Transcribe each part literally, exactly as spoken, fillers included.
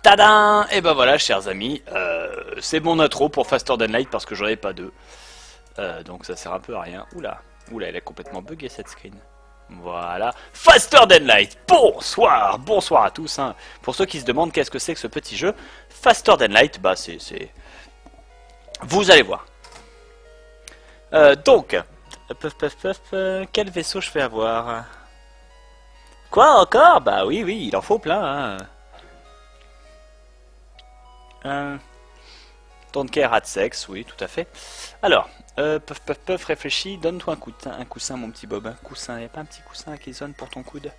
Tadam! Et ben voilà, chers amis, euh, c'est mon intro pour Faster Than Light parce que j'en ai pas deux. Euh, donc ça sert un peu à rien. Oula, oula, elle a complètement bugué cette screen. Voilà, Faster Than Light. Bonsoir, bonsoir à tous. Hein. Pour ceux qui se demandent qu'est-ce que c'est que ce petit jeu, Faster Than Light, bah c'est, c'est... vous allez voir. Euh, donc, puff, puff, puff, euh, quel vaisseau je fais avoir? Quoi encore? Bah oui, oui, il en faut plein. Hein. Euh, Don't care at sex, oui, tout à fait. Alors, euh, puff, puff, puff, réfléchis, donne-toi un coussin, un coussin, mon petit Bob. Un coussin, y a pas un petit coussin qui sonne pour ton coude?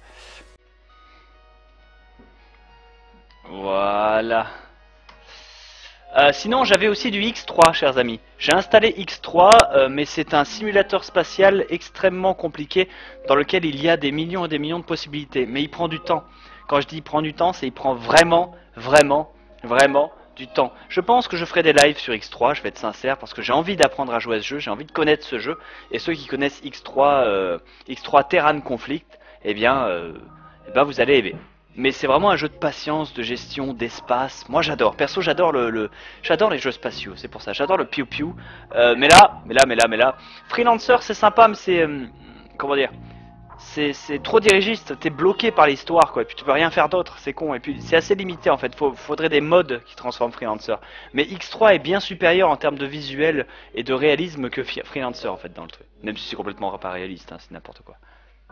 Voilà. Euh, sinon, j'avais aussi du X trois, chers amis. J'ai installé X trois, euh, mais c'est un simulateur spatial extrêmement compliqué dans lequel il y a des millions et des millions de possibilités. Mais il prend du temps. Quand je dis il prend du temps, c'est il prend vraiment, vraiment, vraiment du temps. Je pense que je ferai des lives sur X trois, je vais être sincère, parce que j'ai envie d'apprendre à jouer à ce jeu, j'ai envie de connaître ce jeu. Et ceux qui connaissent X trois, euh, X trois Terran Conflict, eh bien, euh, eh ben vous allez aimer. Mais c'est vraiment un jeu de patience, de gestion, d'espace. Moi j'adore. Perso j'adore le, le j'adore les jeux spatiaux. C'est pour ça. J'adore le piou piou. Euh, mais là, mais là, mais là, mais là. Freelancer c'est sympa, mais c'est euh, comment dire. C'est c'est trop dirigiste. T'es bloqué par l'histoire quoi. Et puis tu peux rien faire d'autre. C'est con. Et puis c'est assez limité en fait. Faut, faudrait des mods qui transforment Freelancer. Mais X trois est bien supérieur en termes de visuel et de réalisme que Freelancer en fait dans le truc. Même si c'est complètement pas réaliste. Hein, c'est n'importe quoi.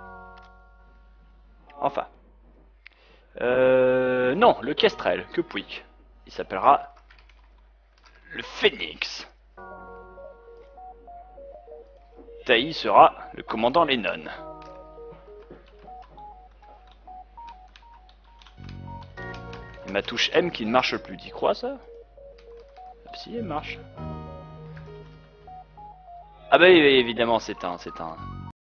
Enfin. Euh, non, le Kestrel, que Pouic. Il s'appellera le Phoenix. Taï sera le commandant Lennon. Et ma touche M qui ne marche plus, t'y crois ça? Ah, si, elle marche. Ah bah oui, oui évidemment, c'est un, c'est un...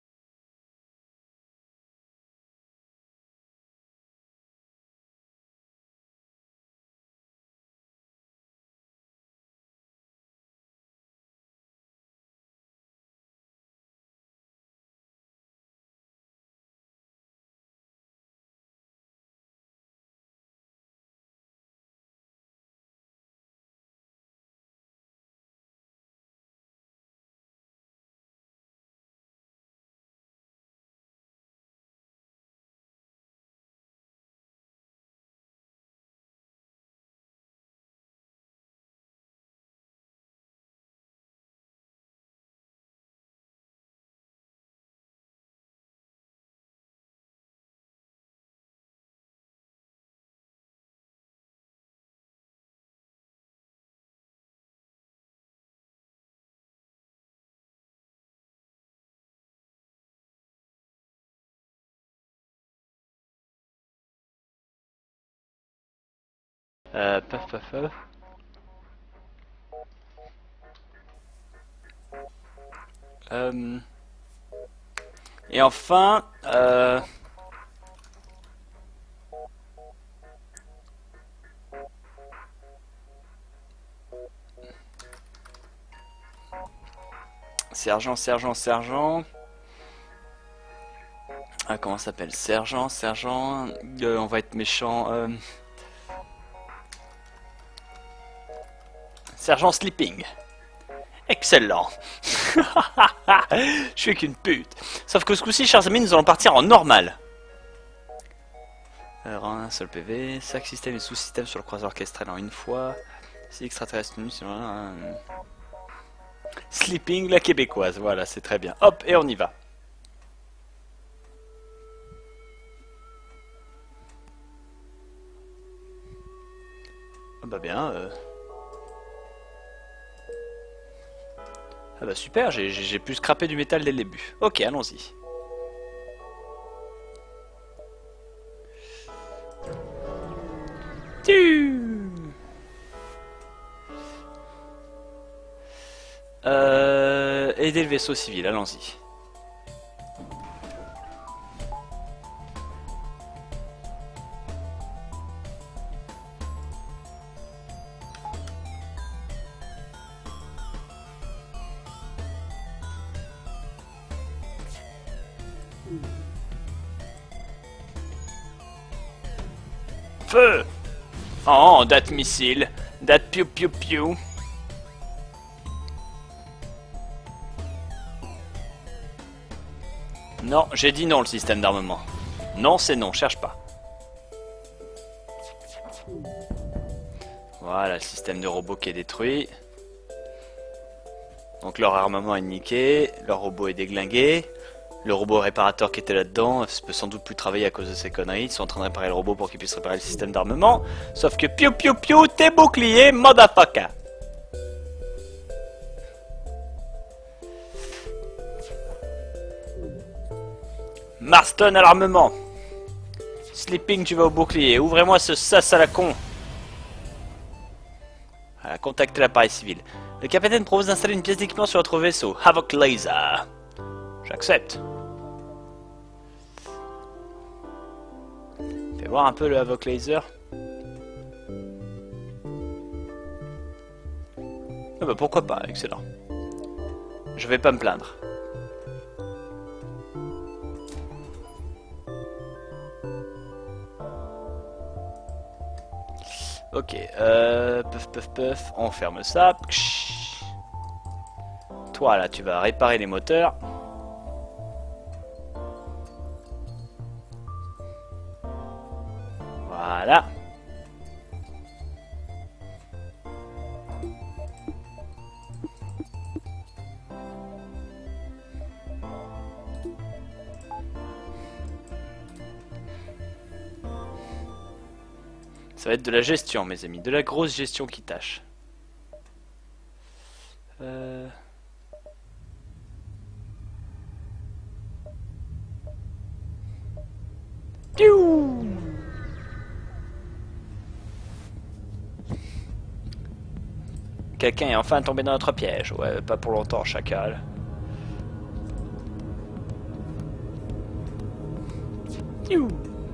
Euh, paf paf paf. Euh... Et enfin, euh... Sergent, sergent, sergent. Ah, comment ça s'appelle? Sergent, sergent. Euh, on va être méchant. Euh... Sergent Sleeping. Excellent. Je suis qu'une pute. Sauf que ce coup-ci, chers amis, nous allons partir en normal. Alors, un seul P V. Chaque système et sous-système sur le croiseur Kestrel en une fois. Si extraterrestre nu, c'est un... Sleeping, la québécoise. Voilà, c'est très bien. Hop, et on y va. Ah bah bien. Euh... Ah bah super, j'ai pu scraper du métal dès le début. Ok, allons-y. Euh, aider le vaisseau civil, allons-y. Feu! Oh, that missile. That piou piou piou. Non, j'ai dit non le système d'armement. Non, c'est non, cherche pas. Voilà, le système de robot qui est détruit. Donc leur armement est niqué, leur robot est déglingué. Le robot réparateur qui était là-dedans peut sans doute plus travailler à cause de ces conneries. Ils sont en train de réparer le robot pour qu'il puisse réparer le système d'armement. Sauf que piou piou piou, t'es bouclier, motherfucker. Marston à l'armement. Sleeping, tu vas au bouclier. Ouvrez-moi ce sas à la con. Voilà, contactez l'appareil civil. Le capitaine propose d'installer une pièce d'équipement sur votre vaisseau. Havoc Laser. J'accepte. Fais voir un peu le Havoc Laser. Ah bah pourquoi pas, excellent. Je vais pas me plaindre. Ok, euh, puff puff puff, on ferme ça. Toi là, tu vas réparer les moteurs. Voilà. Ça va être de la gestion, mes amis, de la grosse gestion qui tâche. Euh... Quelqu'un est enfin tombé dans notre piège. Ouais, pas pour longtemps, chacal. Piou.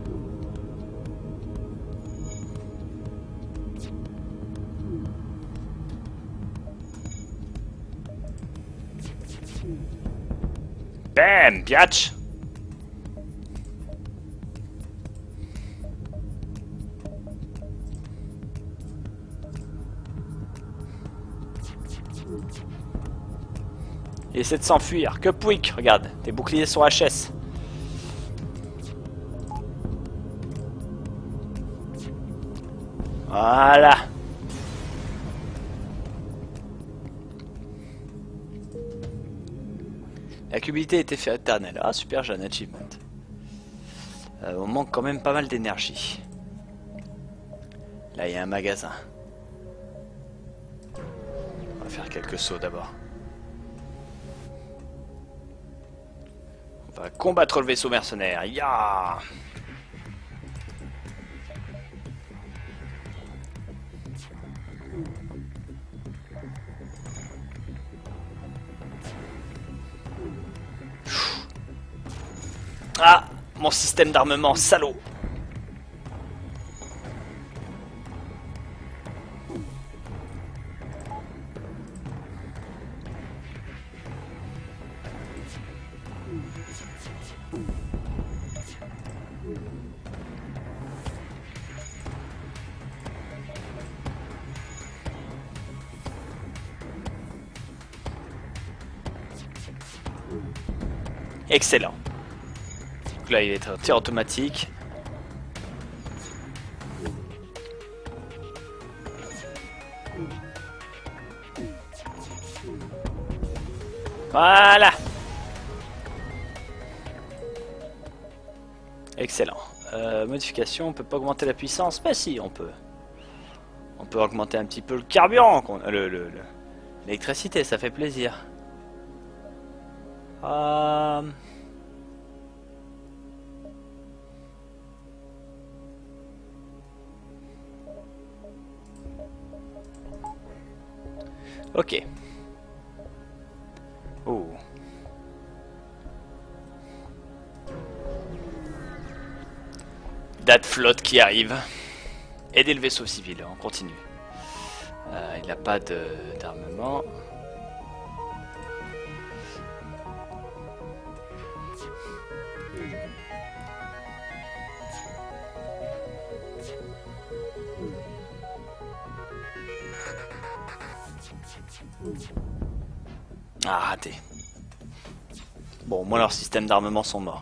Bam, biatch. Il essaie de s'enfuir. Que pouic, regarde, tes boucliers sont H S. Voilà. La cubilité était fait éternelle. Ah super, j'ai un achievement. Euh, on manque quand même pas mal d'énergie. Là il y a un magasin. On va faire quelques sauts d'abord. On va combattre le vaisseau mercenaire. Ya. Ah, mon système d'armement, salaud. Excellent. Donc là, il est en tir automatique. Voilà. Excellent. Euh, modification, on peut pas augmenter la puissance? Bah si, on peut. On peut augmenter un petit peu le carburant, le, le, le, l'électricité, ça fait plaisir. Euh... Ok. Oh. Date flotte qui arrive. Aider le vaisseau civil, on continue. Euh, il n'a pas d'armement. Ah, raté. Bon, moi leurs systèmes d'armement sont morts.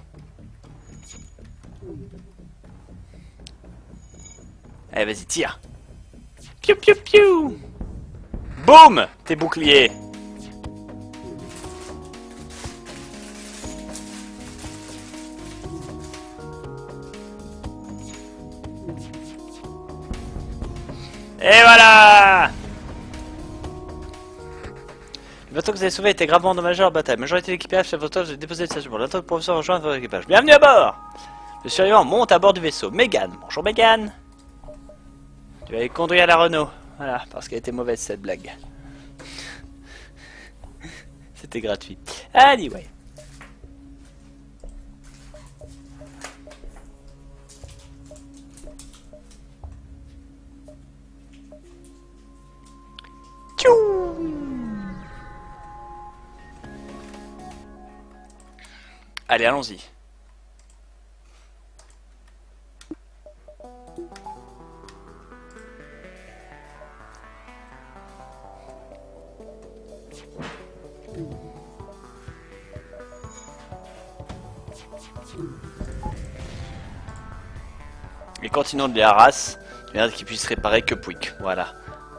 Allez, vas-y, tire. Piou piou piou. Boum. Tes boucliers. Et voilà. Le bateau que vous avez sauvé était gravement endommagé en bataille. Majorité de l'équipage fait votre de déposer le stage pour l'attente du professeur rejoint votre équipage. Bienvenue à bord. Le survivant monte à bord du vaisseau. Megan. Bonjour Megan. Tu vas aller conduire la Renault. Voilà, parce qu'elle était mauvaise cette blague. C'était gratuit. Anyway. Tchou. Allez, allons-y. Et continuons de les harass, il y en a qui puissent réparer que Pouic, voilà.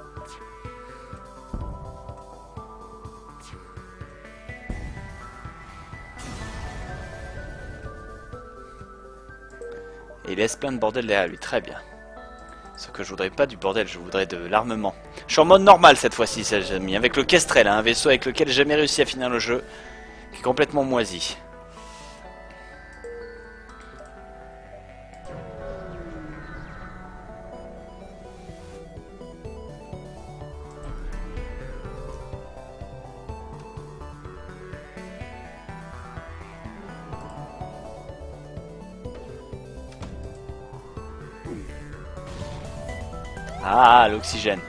Et il laisse plein de bordel derrière lui, très bien. Ce que je voudrais pas du bordel, je voudrais de l'armement. Je suis en mode normal cette fois-ci, les amis, avec le Kestrel, hein, un vaisseau avec lequel j'ai jamais réussi à finir le jeu, qui est complètement moisi. Ah, l'oxygène.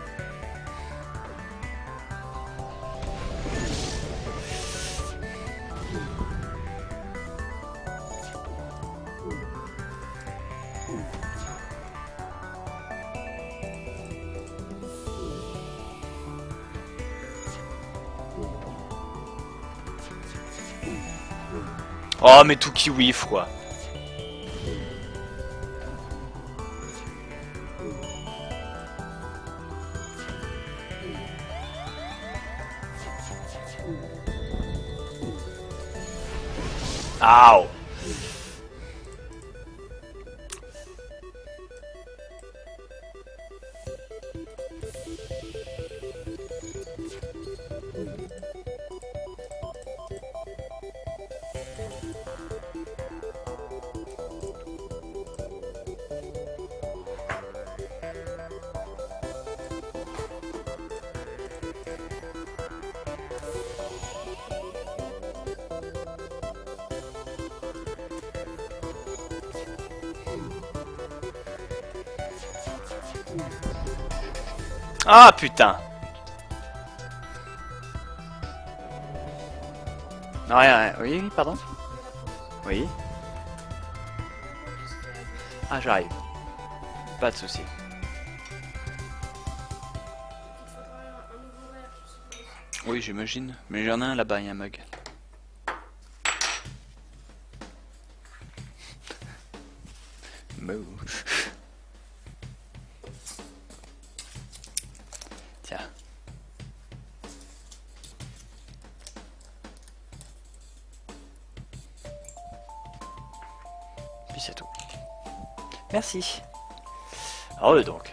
Oh, mais tout kiwi, quoi. Ow. Ah putain. Non, rien, rien. Oui, oui, pardon. Oui. Ah, j'arrive. Pas de souci. Oui, j'imagine. Mais j'en ai un là-bas, il y a un mug. Mou. Tiens. Puis c'est tout. Merci. Alors donc.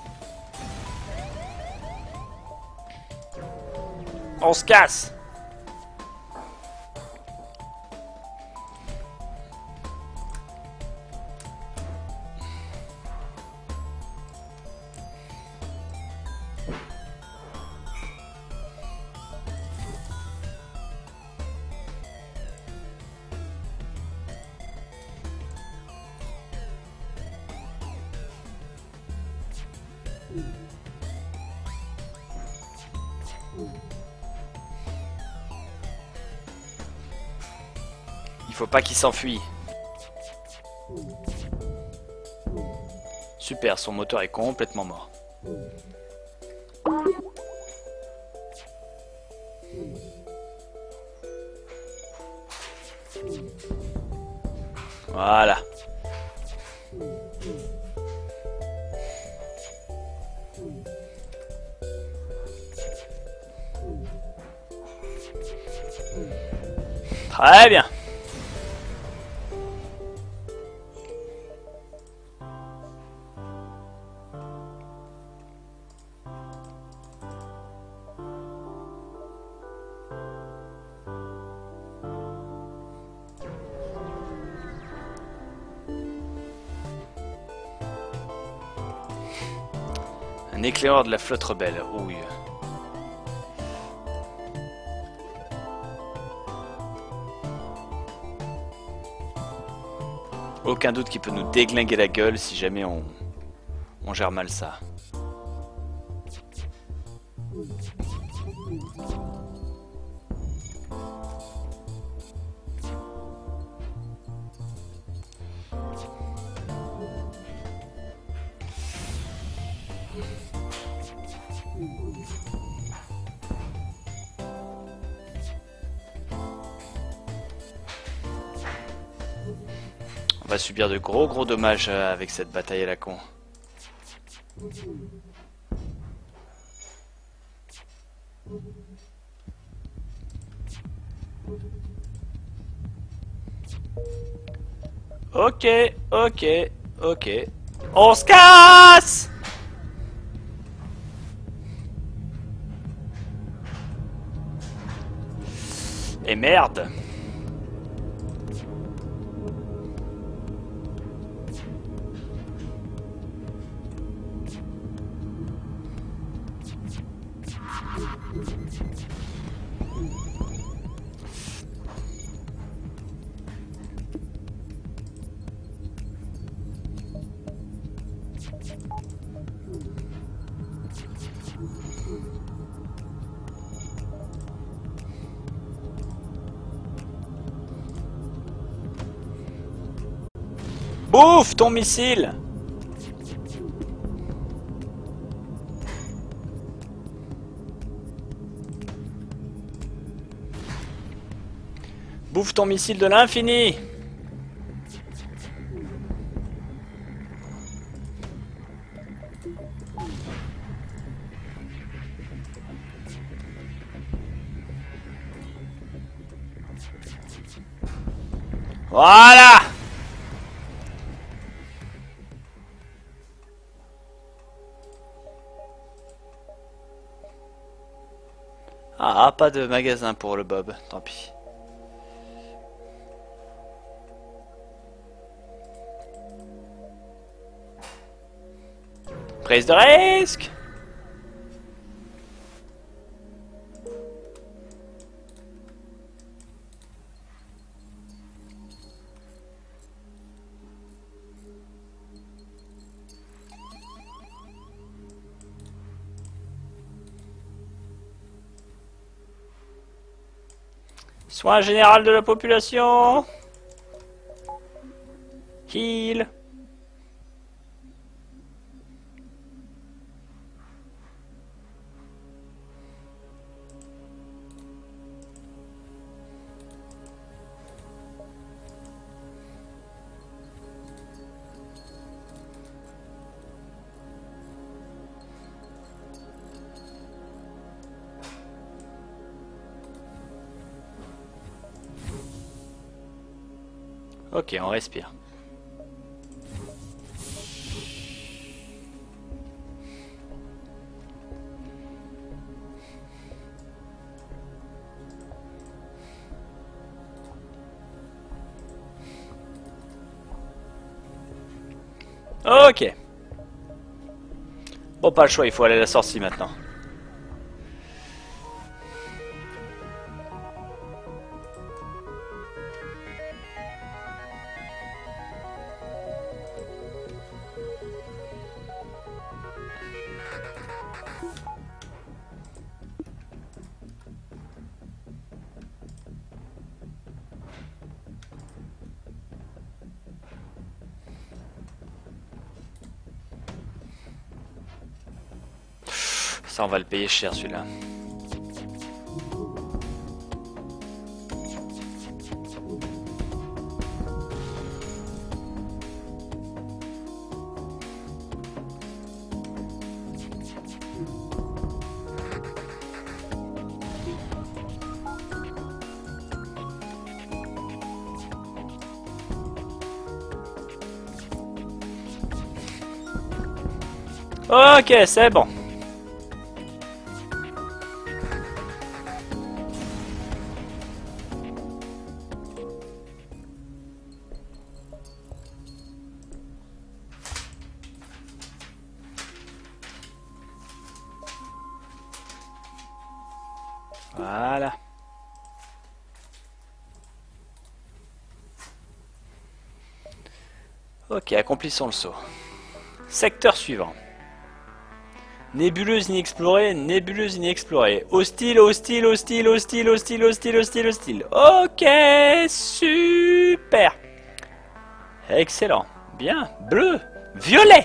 On se casse. Il faut pas qu'il s'enfuit. Super, son moteur est complètement mort. Voilà. Très bien. Un éclaireur de la flotte rebelle. Ouille. Aucun doute qu'il peut nous déglinguer la gueule si jamais on, on gère mal ça. On va subir de gros gros dommages avec cette bataille à la con. Ok, ok, ok. On se casse! Et merde! Bouffe ton missile! Bouffe ton missile de l'infini! Voilà! Ah, pas de magasin pour le Bob, tant pis. Prise de risque! Soin général de la population. Heal. Ok, on respire. Ok. Bon, pas le choix, il faut aller à la sortie maintenant. Ça, on va le payer cher, celui-là. Ok, c'est bon. Voilà. Ok, accomplissons le saut. Secteur suivant. Nébuleuse inexplorée, nébuleuse inexplorée. Hostile, hostile, hostile, hostile, hostile, hostile, hostile, hostile. Ok, super. Excellent. Bien. Bleu. Violet.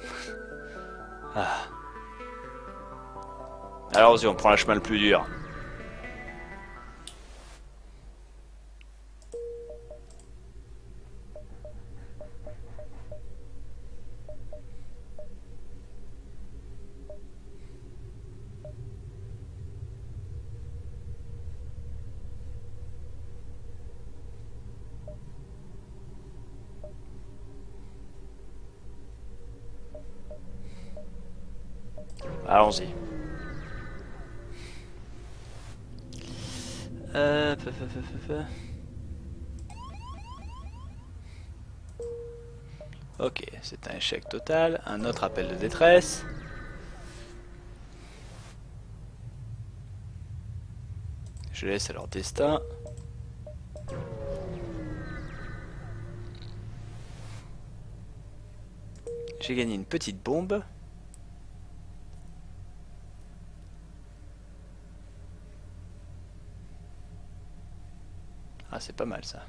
Ah. Allons-y, on prend le chemin le plus dur. Allons-y. Euh... peu, peu, peu, peu, peu. Ok, c'est un échec total. Un autre appel de détresse. Je laisse à leur destin. J'ai gagné une petite bombe. Ah, c'est pas mal ça.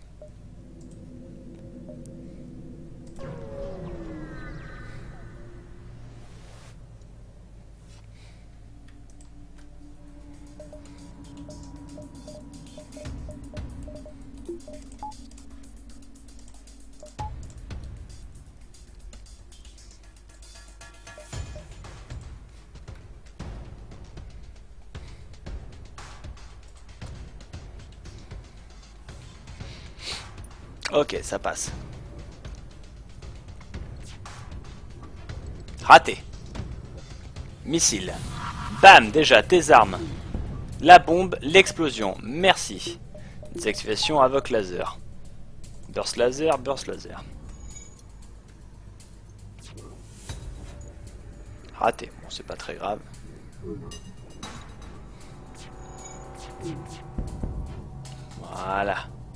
Ok, ça passe. Raté. Missile. Bam, déjà, tes armes. La bombe, l'explosion. Merci. Désactivation avec laser. Burst laser, burst laser. Raté. Bon, c'est pas très grave. Voilà.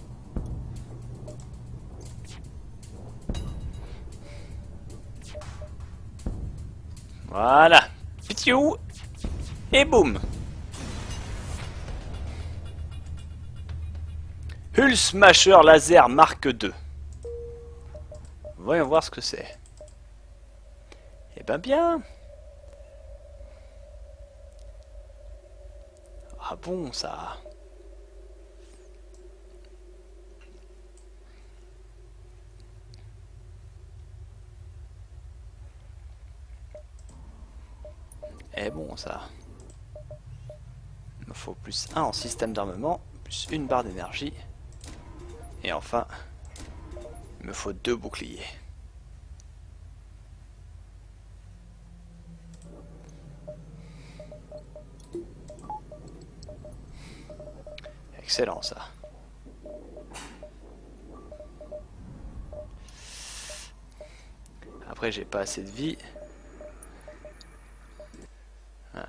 Voilà. Pitiou. Et boum. Hull Smasher Laser Mark deux. Voyons voir ce que c'est. Eh ben bien. Ah bon, ça. Eh bon, ça. Il me faut plus un en système d'armement, plus une barre d'énergie. Et enfin, il me faut deux boucliers. Excellent ça. Après, j'ai pas assez de vie. Ah.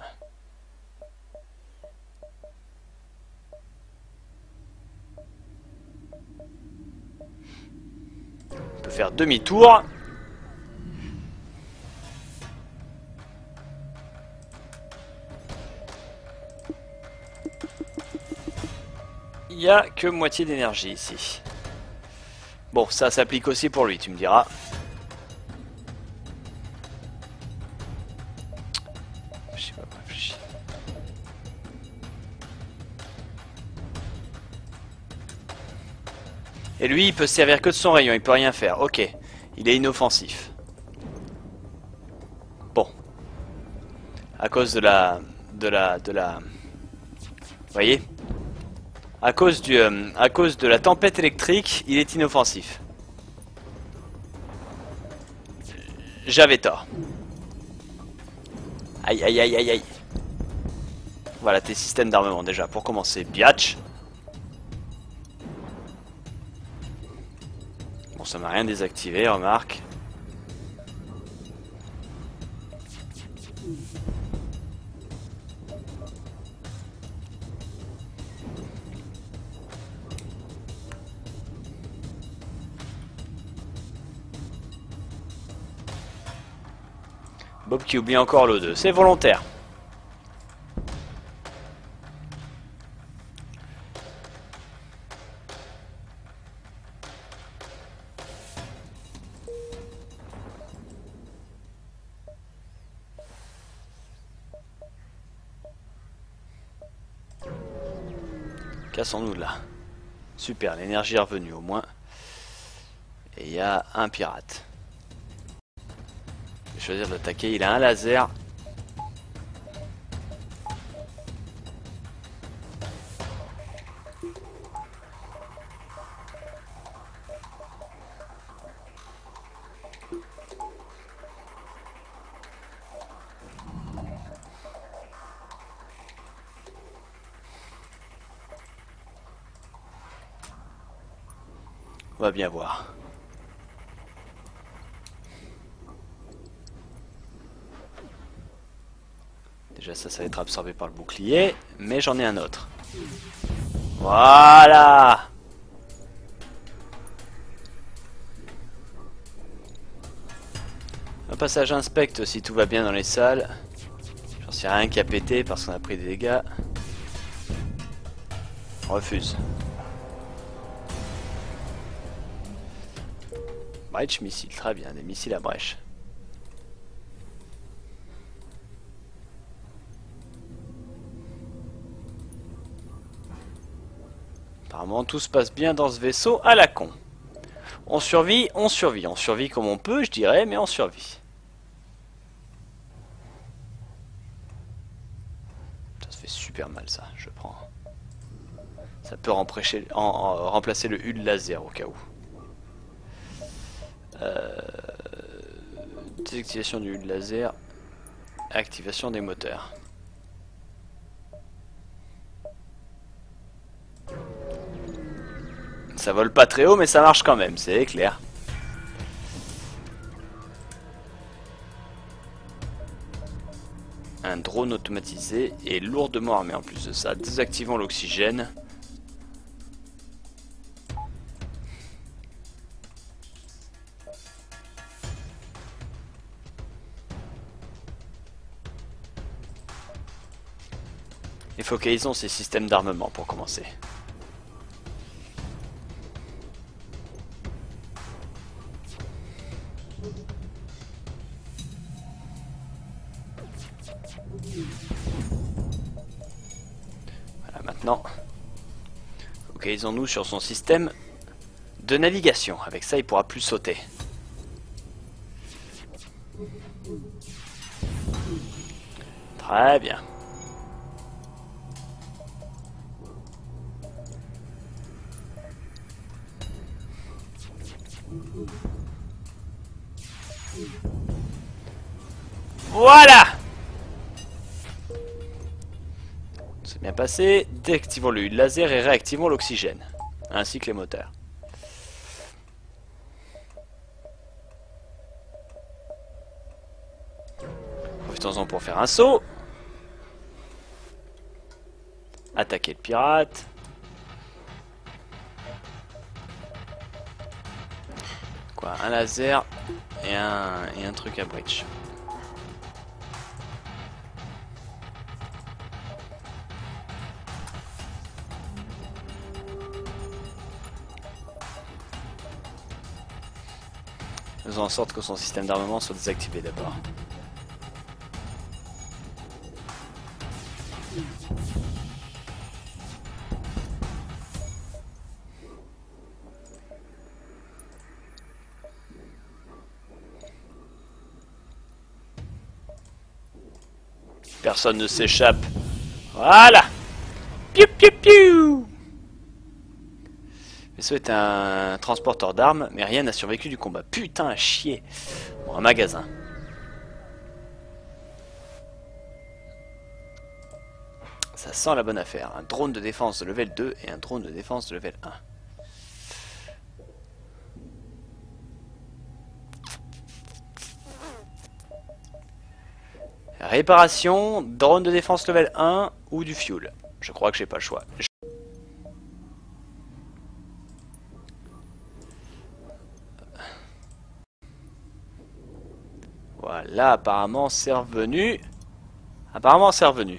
On peut faire demi-tour. Il n'y a que moitié d'énergie ici. Bon, ça s'applique aussi pour lui, tu me diras. Je sais pas réfléchir. Et lui, il peut se servir que de son rayon, il peut rien faire. Ok, il est inoffensif. Bon. À cause de la... De la... De la... Vous voyez ? À cause du... Euh, à cause de la tempête électrique, il est inoffensif. J'avais tort. Aïe, aïe, aïe, aïe, aïe. Voilà tes systèmes d'armement déjà, pour commencer. Biatch. Bon, ça m'a rien désactivé, remarque. Bob qui oublie encore l'O deux, c'est volontaire. Cassons-nous de là. Super, l'énergie est revenue au moins. Et il y a un pirate. Je vais choisir de l'attaquer, il a un laser. On va bien voir. Déjà ça, ça va être absorbé par le bouclier, mais j'en ai un autre. Voilà. Un passage inspecte si tout va bien dans les salles. J'en sais rien qui a pété parce qu'on a pris des dégâts. On refuse. Breach missile, très bien, des missiles à brèche. Apparemment tout se passe bien dans ce vaisseau à la con. On survit, on survit, on survit comme on peut je dirais, mais on survit. Ça se fait super mal ça, je prends. Ça peut remplacer, en, en, remplacer le H U D laser au cas où. Euh, désactivation du H U D laser, activation des moteurs. Ça vole pas très haut mais ça marche quand même, c'est clair. Un drone automatisé et lourdement armé en plus de ça. Désactivons l'oxygène. Et focalisons ces systèmes d'armement pour commencer. Voilà, maintenant, focalisons-nous sur son système de navigation. Avec ça, il pourra plus sauter. Très bien. Voilà! C'est bien passé. Déactivons le laser et réactivons l'oxygène, ainsi que les moteurs. Profitons-en pour faire un saut. Attaquer le pirate. Quoi, un laser et un, et un truc à bridge. Faisons en sorte que son système d'armement soit désactivé d'abord. Personne ne s'échappe. Voilà. Piou piou piou. Le vaisseau est un transporteur d'armes, mais rien n'a survécu du combat. Putain, à chier. Bon, un magasin. Ça sent la bonne affaire. Un drone de défense de level deux et un drone de défense de level un. Réparation, drone de défense level un ou du fuel. Je crois que j'ai pas le choix. Je... Voilà, apparemment c'est revenu. Apparemment c'est revenu.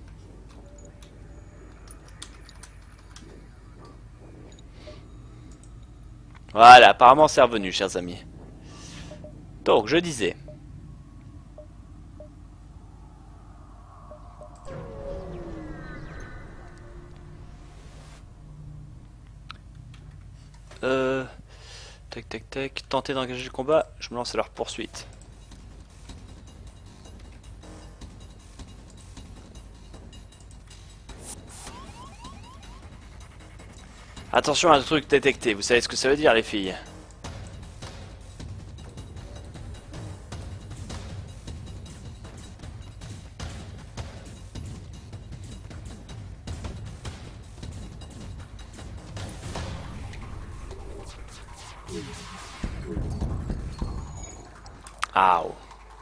Voilà, apparemment c'est revenu, chers amis. Donc, je disais... Euh... Tac, tac, tac. Tenter d'engager le combat, je me lance à leur poursuite. Attention à un truc détecté, vous savez ce que ça veut dire, les filles? Aouh.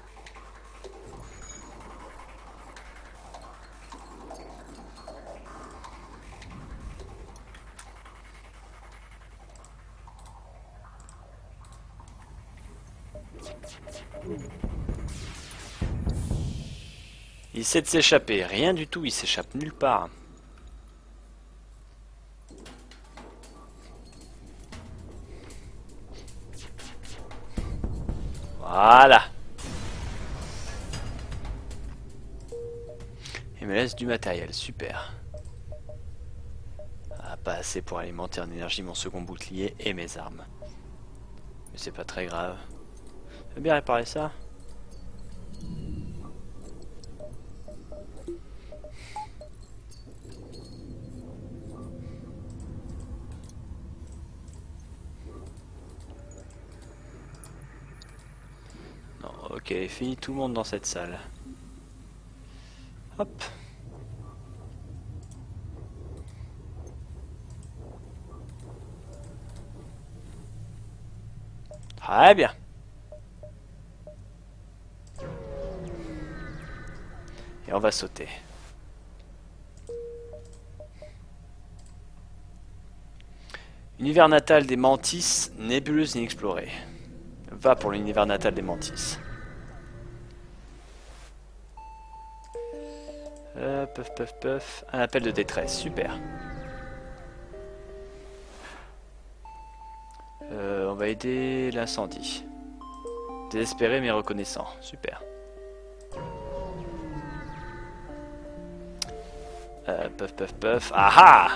Il essaie de s'échapper, rien du tout, il s'échappe nulle part. Voilà. Il me laisse du matériel, super. Ah, pas assez pour alimenter en énergie mon second bouclier et mes armes. Mais c'est pas très grave. Je veux bien réparer ça. Non, ok, fini tout le monde dans cette salle. Hop. Très bien. Et on va sauter. Univers natal des Mantis, nébuleuse inexplorée. Va pour l'univers natal des Mantis. Euh, puff, puff, puff. Un appel de détresse, super. Euh, on va aider l'incendie. Désespéré mais reconnaissant, super. Euh, puff, puff, puff. Ah ah!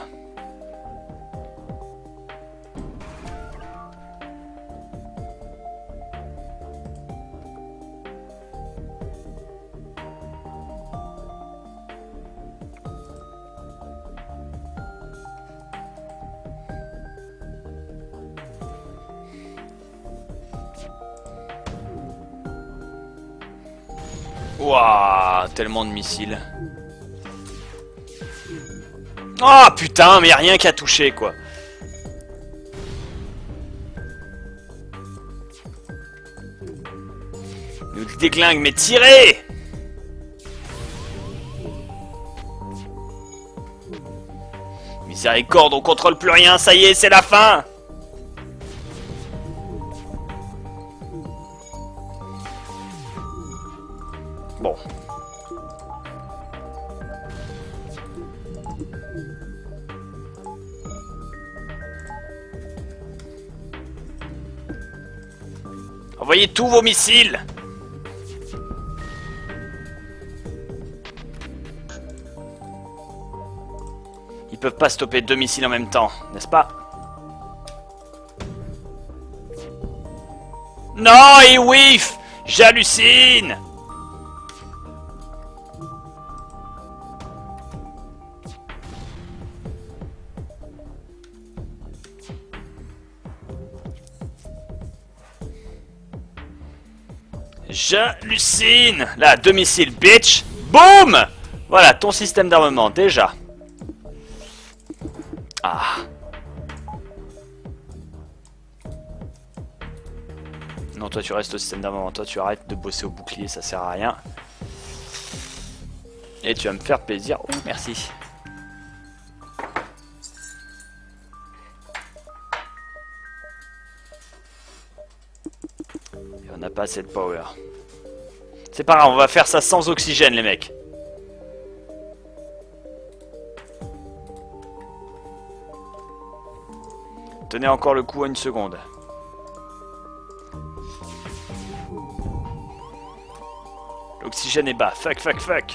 Ouah, tellement de missiles. Oh putain, mais rien qu'à toucher quoi. Nous déglingue, mais tirez! Miséricorde, on contrôle plus rien, ça y est, c'est la fin! Bon. Envoyez tous vos missiles! Ils peuvent pas stopper deux missiles en même temps, n'est-ce pas? Non, et whiff! J'hallucine! J'hallucine! Là, deux missiles, bitch! Boum! Voilà, ton système d'armement, déjà. Ah. Non, toi tu restes au système d'armement. Toi tu arrêtes de bosser au bouclier, ça sert à rien. Et tu vas me faire plaisir. Oh, merci. Et on n'a pas assez de power. C'est pas grave, on va faire ça sans oxygène, les mecs. Tenez encore le coup à une seconde. L'oxygène est bas. Fuck, fuck, fuck.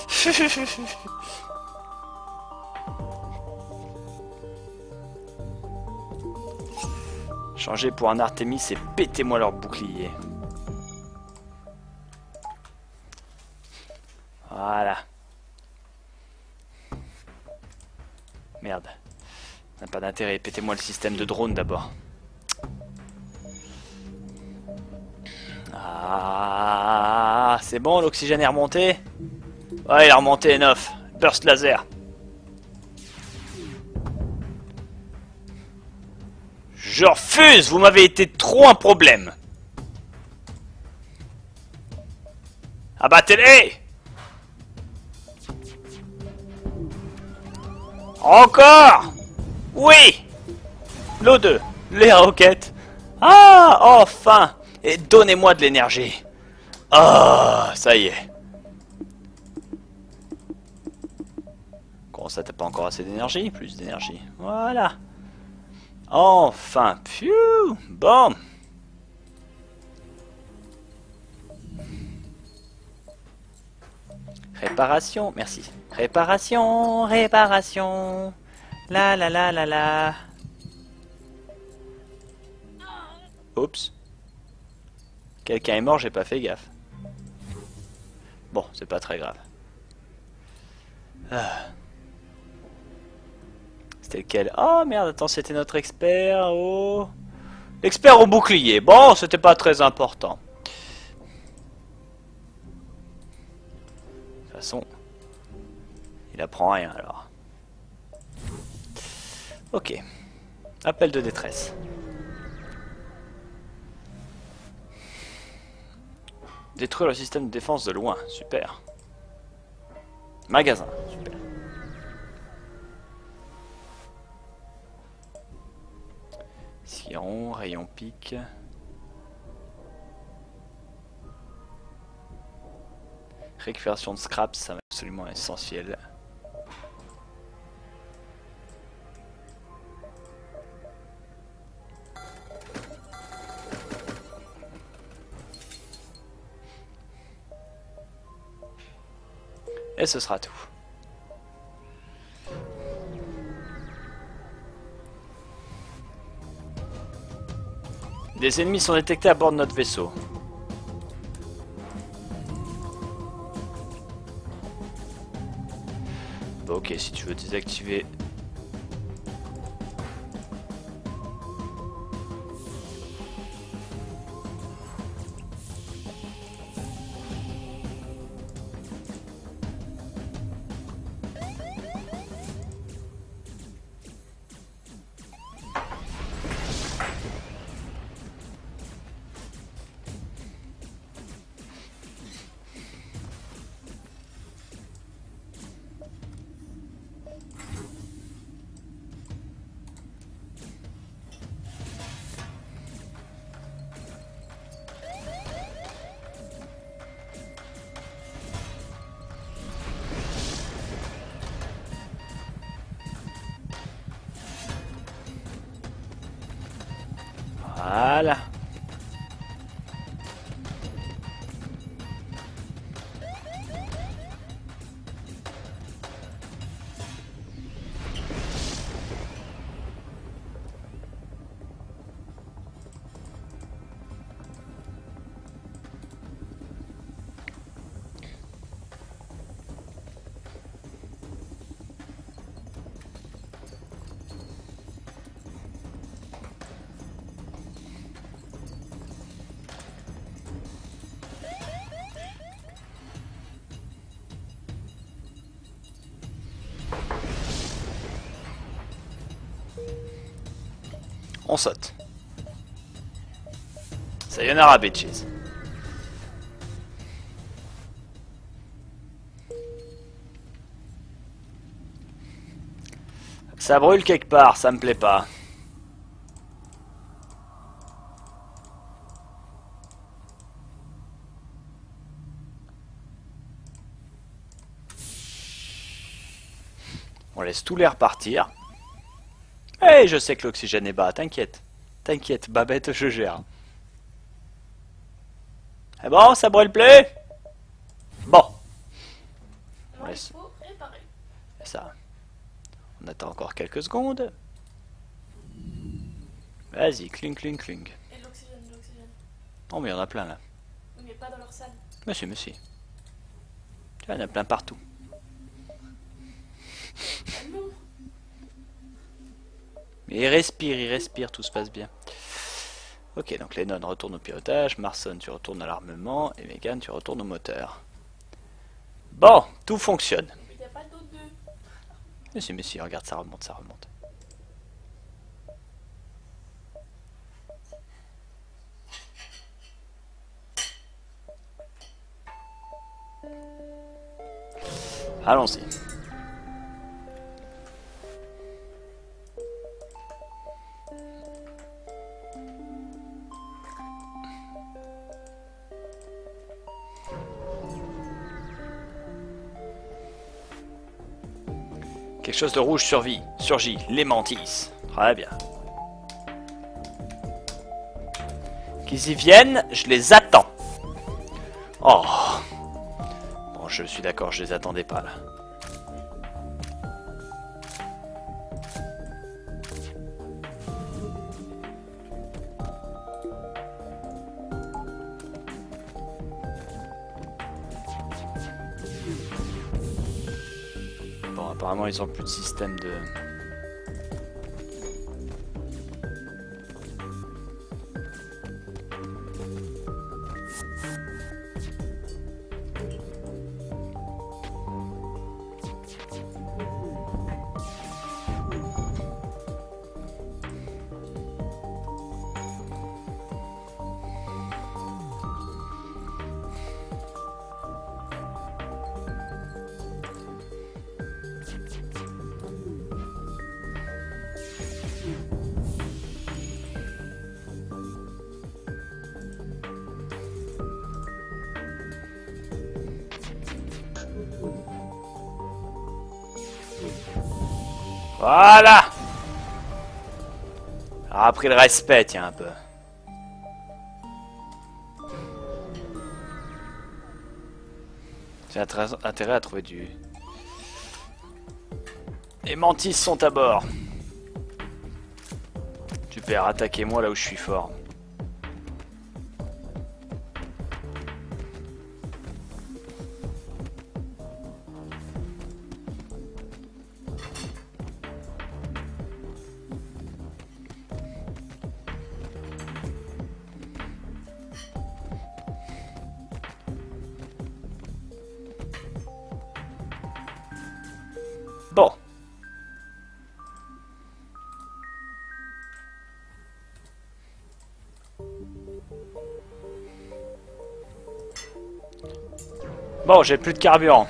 Changer pour un Artemis et pétez-moi leur bouclier. Voilà. Merde. Ça n'a pas d'intérêt. Pétez-moi le système de drone d'abord. Ah, c'est bon, l'oxygène est remonté. Ouais, il est remonté, neuf. Burst laser. Je refuse, vous m'avez été trop un problème. Abattez-les. Encore. Oui. L'O deux, les roquettes. Ah, enfin. Et donnez-moi de l'énergie. Ah, ça y est. Comment ça, t'as pas encore assez d'énergie? Plus d'énergie. Voilà. Enfin. Pfiou. Bon. Réparation. Merci. Réparation. Réparation. La la la la la. Oups. Quelqu'un est mort, j'ai pas fait gaffe. Bon, c'est pas très grave. Ah. C'était lequel? Oh merde, attends, c'était notre expert au... L'expert au bouclier. Bon, c'était pas très important. De toute façon, il apprend rien alors. Ok. Appel de détresse. Détruire le système de défense de loin, super. Magasin, super. Sillon, rayon pique. Récupération de scraps, ça m'est absolument essentiel. Et ce sera tout. Des ennemis sont détectés à bord de notre vaisseau. Bon, ok, si tu veux désactiver... on saute. Sayonara bitches. Ça brûle quelque part, ça me plaît pas. On laisse tout l'air partir. Eh, je sais que l'oxygène est bas, t'inquiète. T'inquiète, Babette, je gère. C'est bon, ça brûle plus? Bon. On laisse. Ça. On attend encore quelques secondes. Vas-y, cling, cling, cling. Et l'oxygène, l'oxygène. Oh, mais il y en a plein là. Oui, mais pas dans leur salle. Monsieur, monsieur. Tu vois, il y en a plein partout. Ah non. Mais il respire, il respire, tout se passe bien. Ok, donc Lennon retourne au pilotage, Marson tu retournes à l'armement, et Megan tu retournes au moteur. Bon, tout fonctionne. Mais t'as pas d'autres deux. Monsieur, monsieur, regarde, ça remonte, ça remonte. Allons-y. Quelque chose de rouge survit, surgit, les mantis. Très bien. Qu'ils y viennent, je les attends. Oh. Bon, je suis d'accord, je les attendais pas là. Bon, apparemment ils ont plus de système de... Voilà. Alors, après le respect, tiens un peu. J'ai intérêt à trouver du... Les mantis sont à bord. Super, attaquez-moi là où je suis fort. Bon. Bon, j'ai plus de carburant.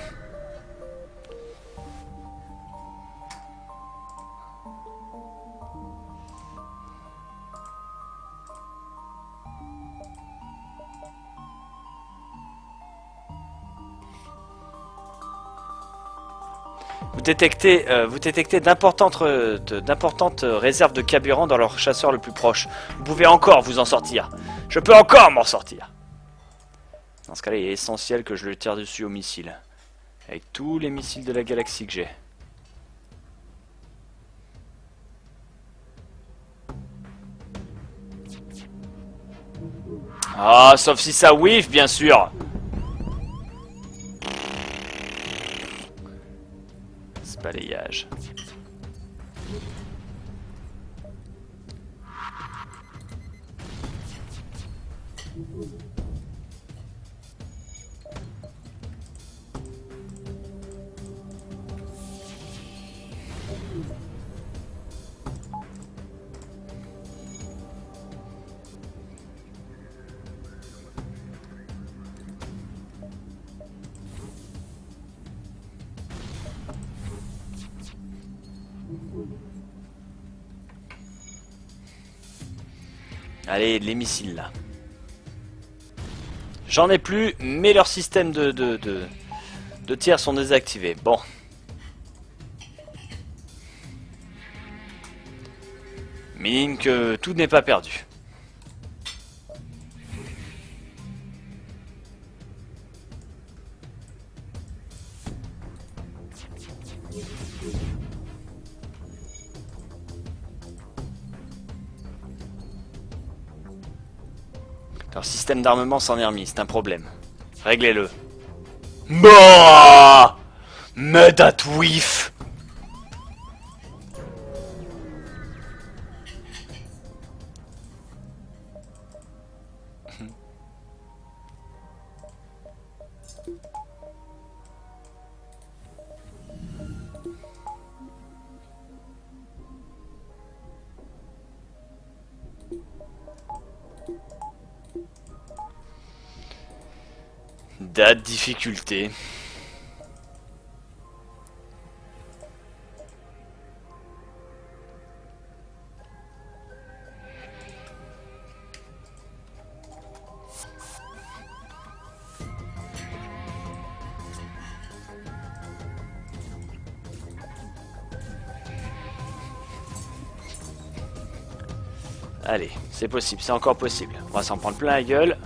Vous détectez, euh, vous détectez d'importantes euh, d'importantes réserves de carburant dans leur chasseur le plus proche. Vous pouvez encore vous en sortir. Je peux encore m'en sortir. Dans ce cas-là, il est essentiel que je le tire dessus au missile. Avec tous les missiles de la galaxie que j'ai. Ah, sauf si ça whiff, bien sûr. Balayage. Allez, les missiles là. J'en ai plus, mais leur système de, de, de, de tir sont désactivés. Bon. Mine que tout n'est pas perdu. Leur système d'armement s'en est remis, c'est un problème. Réglez-le. Bah Mais that whiff. Date difficulté. Allez, c'est possible, c'est encore possible. On va s'en prendre plein la gueule.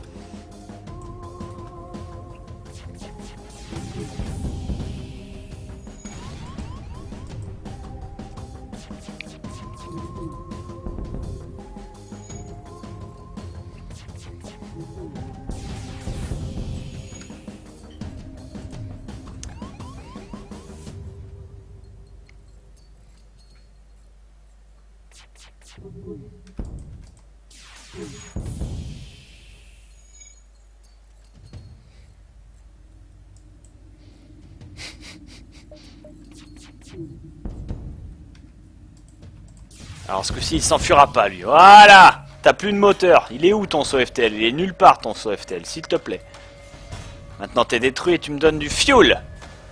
Alors ce coup-ci, il s'enfuira pas, lui. Voilà! T'as plus de moteur. Il est où ton S O F T L? Il est nulle part, ton S O F T L, s'il te plaît. Maintenant, t'es détruit et tu me donnes du fuel.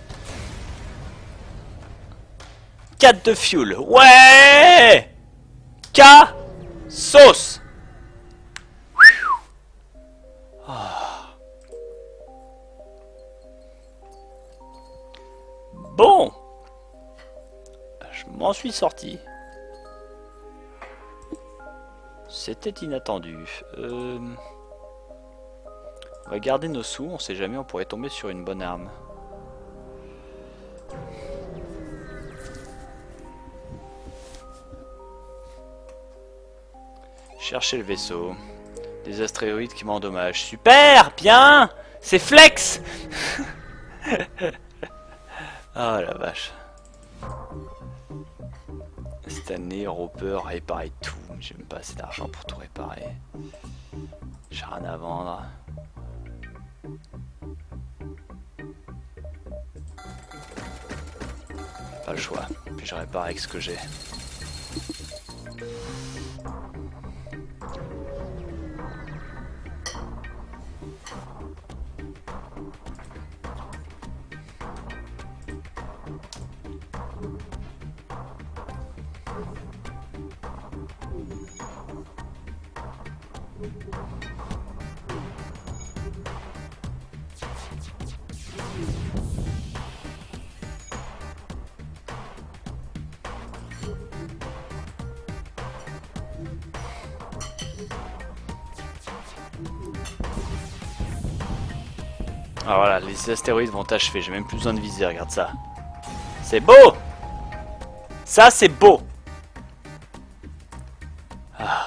quatre de fuel. Ouais! K! Sauce! Oh. Bon! Je m'en suis sorti. C'était inattendu. Euh... On va garder nos sous, on sait jamais, on pourrait tomber sur une bonne arme. Chercher le vaisseau. Des astéroïdes qui m'endommagent. Super! Bien! C'est flex! Ah la vache. Stanley, Roper, réparer tout. J'ai même pas assez d'argent pour tout réparer. J'ai rien à vendre. Pas le choix. Puis je répare avec ce que j'ai. Alors voilà, les astéroïdes vont t'achever, j'ai même plus besoin de viser, regarde ça. C'est beau! Ça c'est beau! Ah.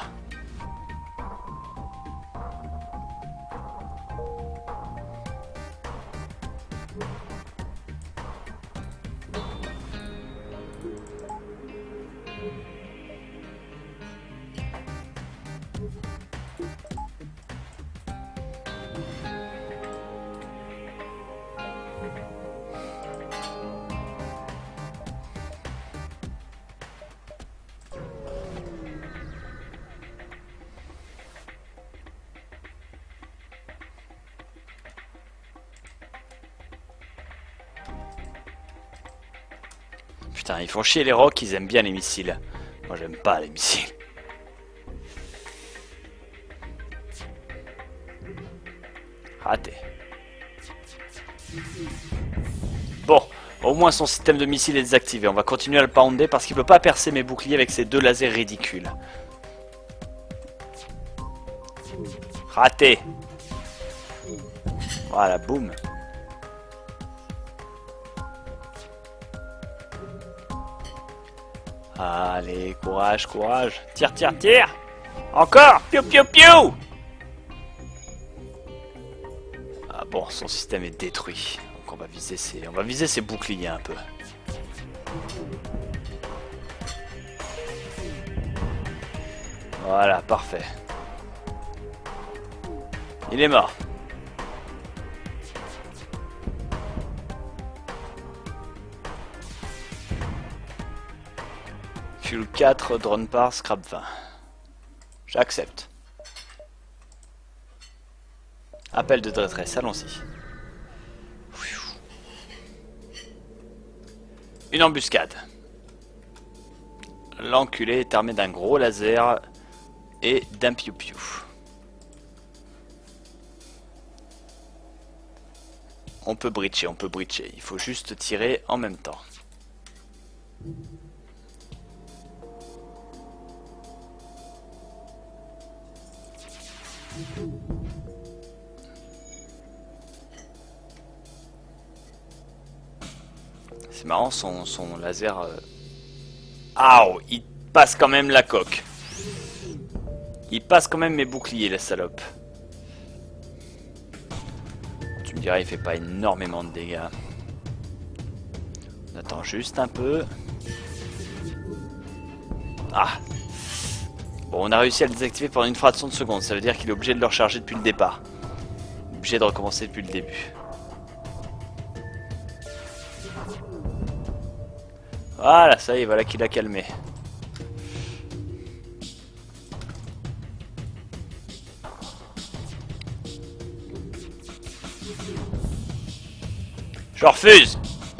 Putain, ils font chier les rocs, ils aiment bien les missiles. Moi j'aime pas les missiles. Raté. Bon, au moins son système de missile est désactivé. On va continuer à le pounder parce qu'il ne peut pas percer mes boucliers avec ces deux lasers ridicules. Raté. Voilà, boum. Allez, courage, courage. Tire, tire, tire. Encore. Piou, piou, piou. Ah bon, son système est détruit. Donc on va viser ses, on va viser ses boucliers un peu. Voilà, parfait. Il est mort. Fuel quatre, drone par, scrap vingt. J'accepte. Appel de détresse, allons-y. Une embuscade. L'enculé est armé d'un gros laser et d'un piou-piou. On peut breacher, on peut breacher. Il faut juste tirer en même temps. C'est marrant, son, son laser... Euh... Aouh, il passe quand même la coque. Il passe quand même mes boucliers, la salope. Tu me diras, il fait pas énormément de dégâts. On attend juste un peu. Ah. Bon, on a réussi à le désactiver pendant une fraction de seconde. Ça veut dire qu'il est obligé de le recharger depuis le départ. Obligé de recommencer depuis le début. Voilà, ça y est, voilà qu'il a calmé. Je refuse.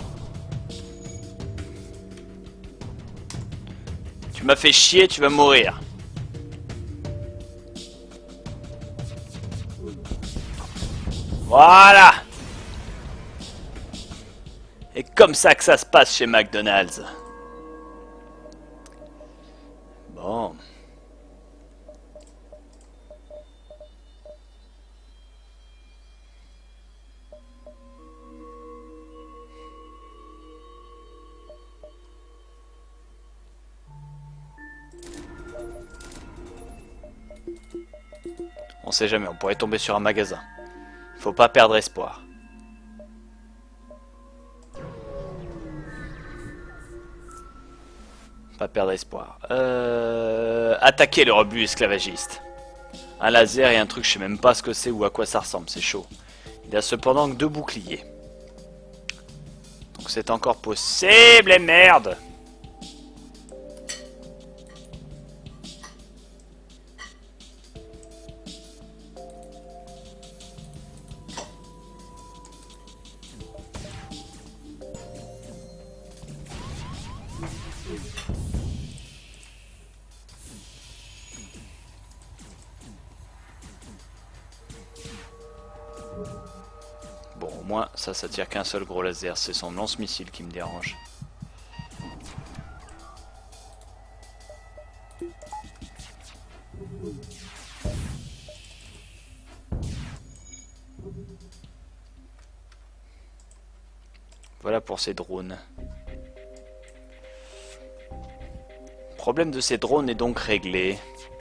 Tu m'as fait chier, tu vas mourir. Voilà. Et comme ça que ça se passe chez McDonald's. Bon. On sait jamais, on pourrait tomber sur un magasin. Faut pas perdre espoir. Pas perdre espoir. Euh... Attaquer le rebut esclavagiste. Un laser et un truc, je sais même pas ce que c'est ou à quoi ça ressemble, c'est chaud. Il a cependant que deux boucliers. Donc c'est encore possible, et merde! Bon, au moins, ça, ça tire qu'un seul gros laser. C'est son lance-missile qui me dérange. Voilà pour ces drones. Le problème de ces drones est donc réglé.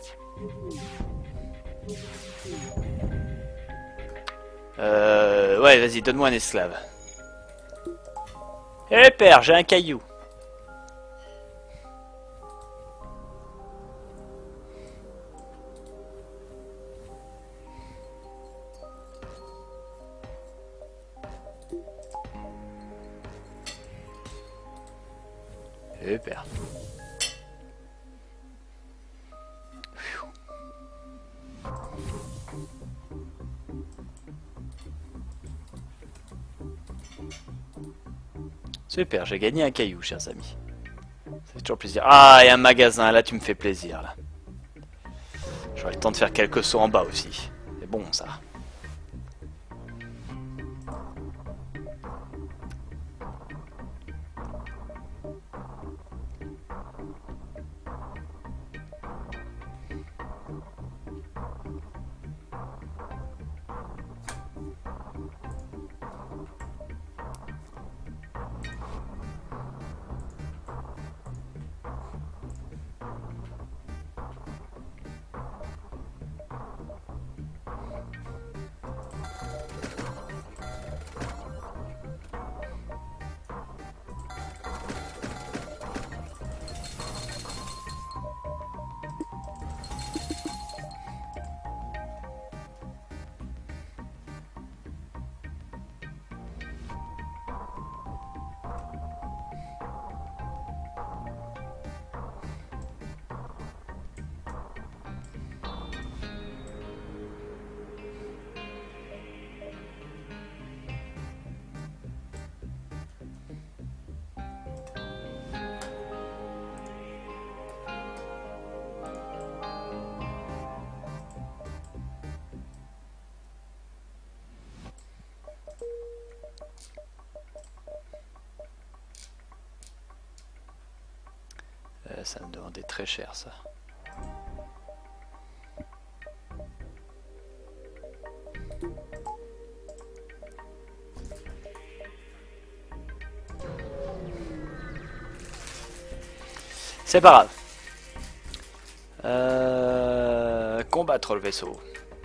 Euh... Ouais, vas-y, donne-moi un esclave. Eh père, j'ai un caillou. Eh père. Super, j'ai gagné un caillou, chers amis. Ça fait toujours plaisir. Ah, et un magasin, là tu me fais plaisir, là. J'aurai le temps de faire quelques sauts en bas aussi. C'est bon, ça. Euh, ça me demandait très cher ça. C'est pas grave. Euh, combattre le vaisseau.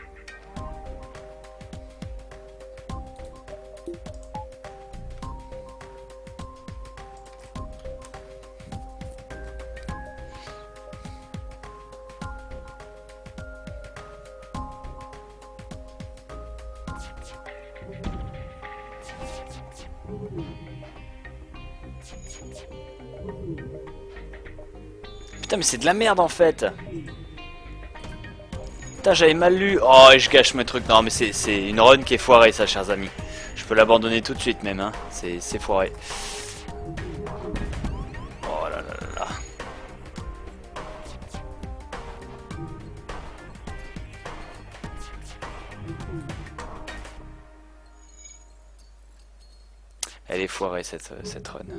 Putain mais c'est de la merde en fait. Putain j'avais mal lu. Oh et je gâche mes trucs. Non mais c'est une run qui est foirée ça chers amis. Je peux l'abandonner tout de suite même hein. C'est foiré. Oh là là là là. Elle est foirée cette, cette run.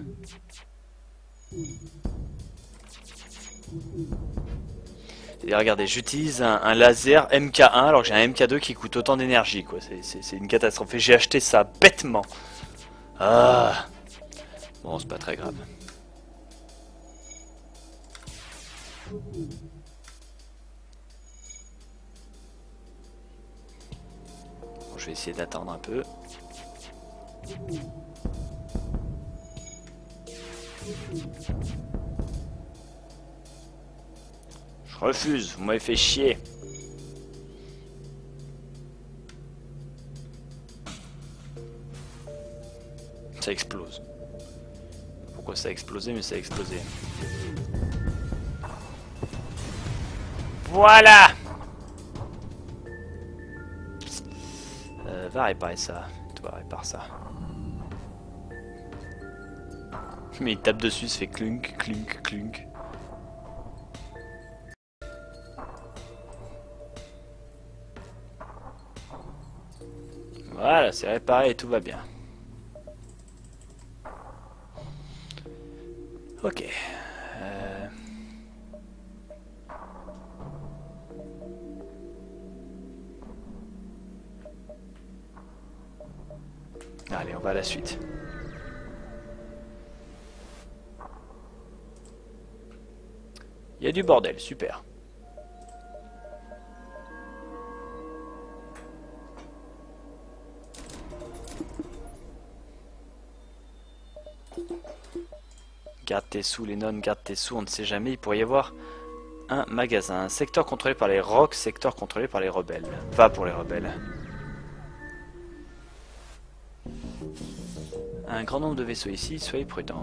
Et regardez, j'utilise un, un laser M K un alors que j'ai un M K deux qui coûte autant d'énergie quoi. C'est une catastrophe. Et j'ai acheté ça bêtement. Ah. Bon, c'est pas très grave. Bon, je vais essayer d'attendre un peu. Je refuse, vous m'avez fait chier. Ça explose. Pourquoi ça a explosé, mais ça a explosé. Voilà. euh, Va réparer ça. Toi, répare ça. Mais il tape dessus, ça fait clunk, clunk, clunk. Voilà, c'est réparé et tout va bien. Ok. Euh... Allez, on va à la suite. Il y a du bordel, super. Garde tes sous, les nonnes, garde tes sous, on ne sait jamais, il pourrait y avoir un magasin. Un secteur contrôlé par les Rocks, secteur contrôlé par les rebelles. Va pour les rebelles. Un grand nombre de vaisseaux ici, soyez prudents.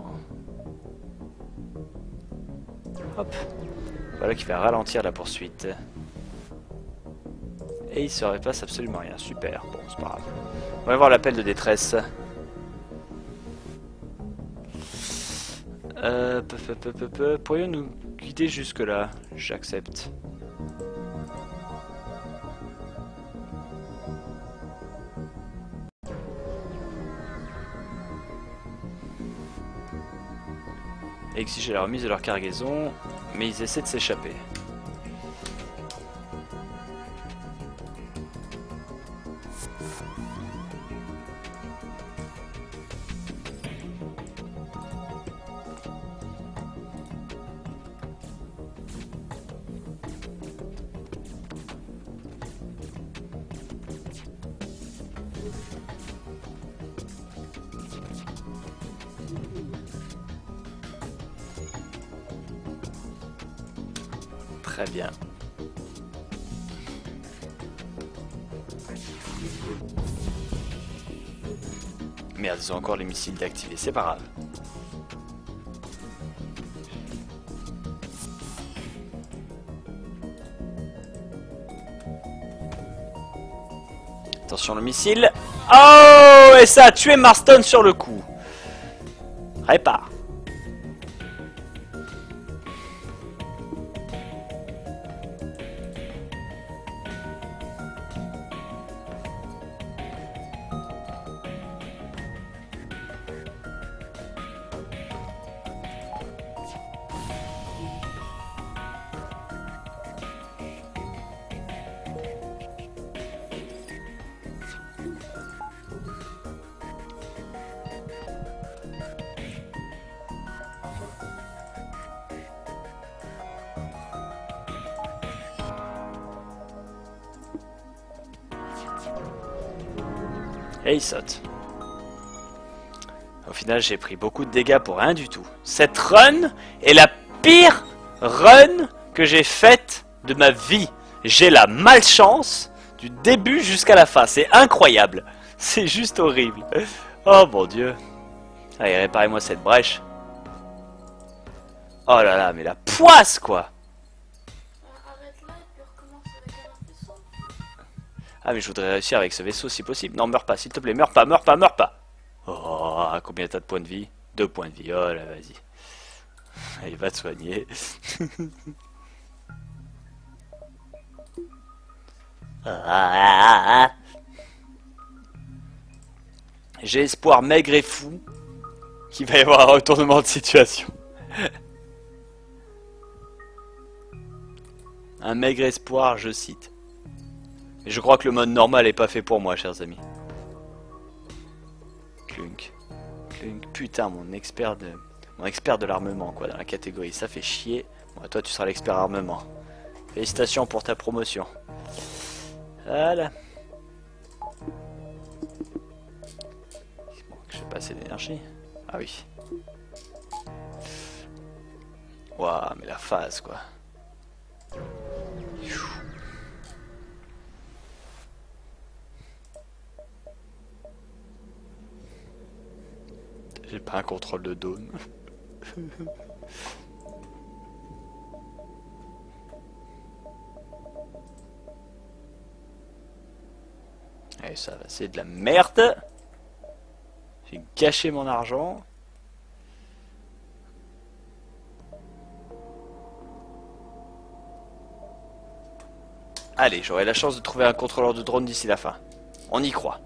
Hop. Voilà qui va ralentir la poursuite. Et il se repasse absolument rien. Super. Bon, c'est pas grave. On va voir l'appel de détresse. Euh, pourrions nous guider jusque là? J'accepte. Exiger la remise de leur cargaison, mais ils essaient de s'échapper. Très bien. Merde, ils ont encore les missiles d'activer, c'est pas grave. Attention le missile. Oh, et ça a tué Marston sur le coup. Répare. Et il saute. Au final, j'ai pris beaucoup de dégâts pour rien du tout. Cette run est la pire run que j'ai faite de ma vie. J'ai la malchance du début jusqu'à la fin. C'est incroyable. C'est juste horrible. Oh mon dieu. Allez, réparez-moi cette brèche. Oh là là, mais la poisse quoi. Arrête là et puis recommence avec un autre vaisseau. Ah mais je voudrais réussir avec ce vaisseau si possible. Non, meurs pas, s'il te plaît, meurs pas, meurs pas, meurs pas. Oh, combien t'as de points de vie? Deux points de vie, oh là, vas-y. Allez, va te soigner. J'ai espoir maigre et fou qu'il va y avoir un retournement de situation. Un maigre espoir, je cite. Et je crois que le mode normal est pas fait pour moi, chers amis. Clunk. Clunk. Putain, mon expert de... Mon expert de l'armement, quoi, dans la catégorie. Ça fait chier. Bon, toi, tu seras l'expert armement. Félicitations pour ta promotion. Voilà. Bon, je vais passer d'énergie. Ah oui. Waouh, mais la phase, quoi. J'ai pas un contrôle de dôme. Allez, ça va, c'est de la merde. J'ai gâché mon argent. Allez, j'aurai la chance de trouver un contrôleur de drone d'ici la fin. On y croit.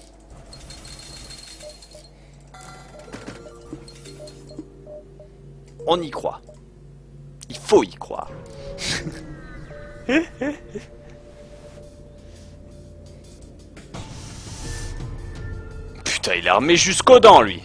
On y croit. Il faut y croire. Putain, il est armé jusqu'aux dents, lui.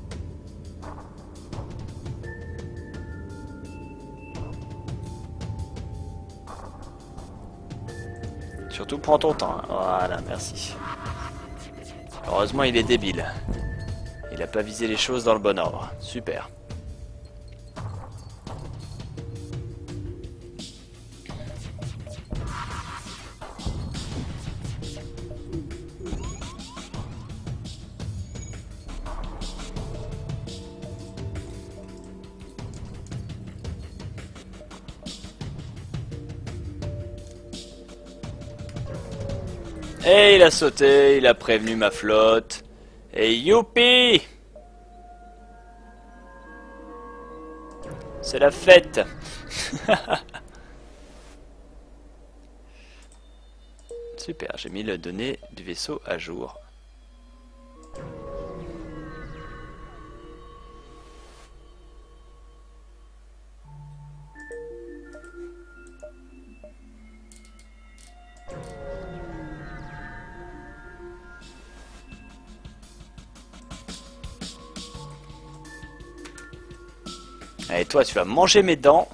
Surtout prends ton temps. Voilà, merci. Heureusement, il est débile. Il a pas visé les choses dans le bon ordre. Super. Et il a sauté, il a prévenu ma flotte. Et youpi! C'est la fête. Super, j'ai mis le données du vaisseau à jour. Allez, toi, tu vas manger mes dents.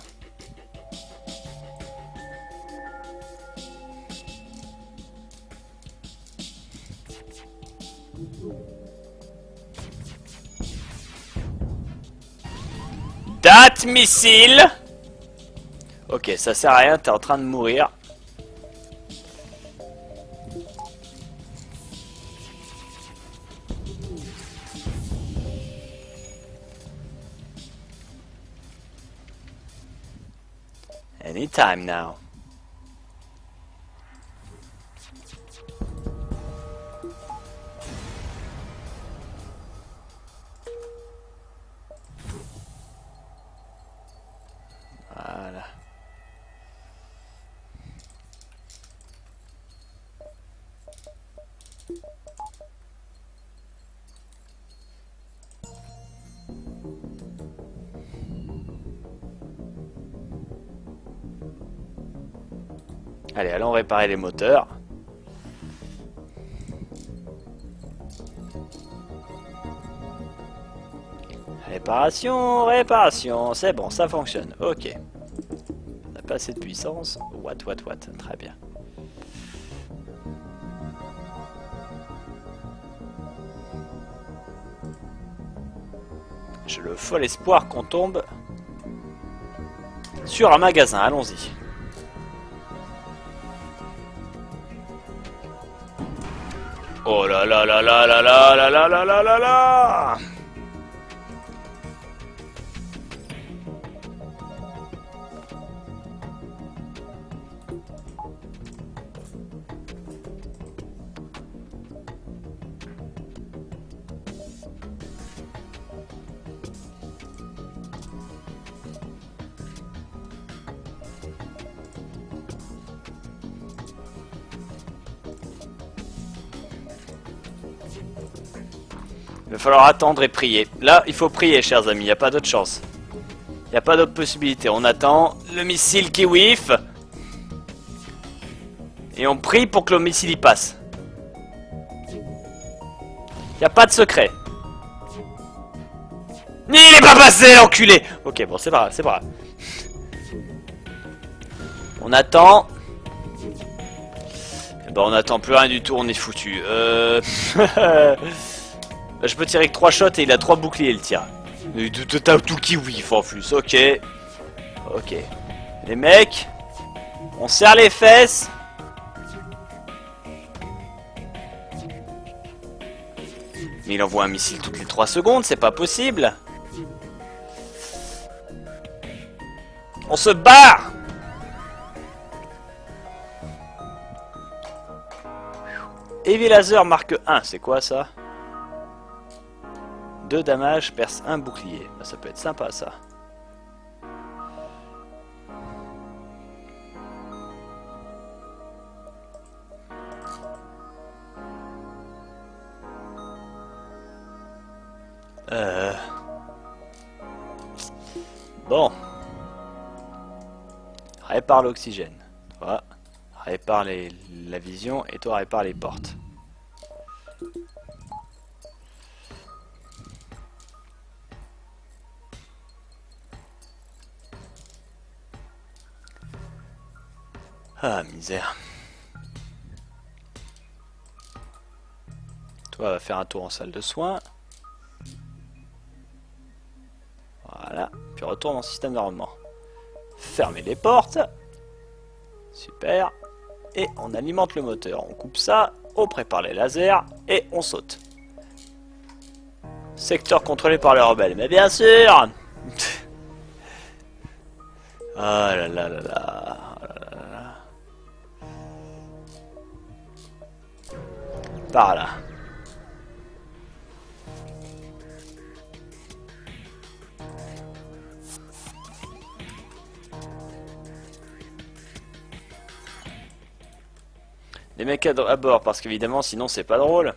Date missile. Ok, ça sert à rien, t'es en train de mourir. Anytime now. Voilà. Allez, allons réparer les moteurs. Réparation, réparation, c'est bon, ça fonctionne. Ok. On n'a pas assez de puissance. What, what, what. Très bien. J'ai le fol espoir qu'on tombe sur un magasin. Allons-y. Oh là là là là là là là là là là là là. Il va falloir attendre et prier. Là, il faut prier, chers amis. Il n'y a pas d'autre chance. Il n'y a pas d'autre possibilité. On attend le missile qui whiff. Et on prie pour que le missile y passe. Il n'y a pas de secret. Il est pas passé, l'enculé. Ok, bon, c'est pas grave, c'est pas grave. On attend. Eh ben, on attend plus rien du tout, on est foutu. Euh... Je peux tirer que trois shots et il a trois boucliers, le tir. T'as tout qui whiff en plus, ok. Ok. Les mecs, on serre les fesses. Mais il envoie un missile toutes les trois secondes, c'est pas possible. On se barre. Heavy Laser marque un, c'est quoi ça? deux damage, perce un bouclier. Ben, ça peut être sympa ça. Euh... Bon. Répare l'oxygène. Toi, répare les... la vision et toi répare les portes. Ah, misère. Toi, va faire un tour en salle de soins. Voilà. Puis retourne en système d'armement. Fermez les portes. Super. Et on alimente le moteur. On coupe ça. On prépare les lasers. Et on saute. Secteur contrôlé par les rebelles. Mais bien sûr. Ah là là là là. Par là. Les mecs à, à bord, parce qu'évidemment, sinon c'est pas drôle.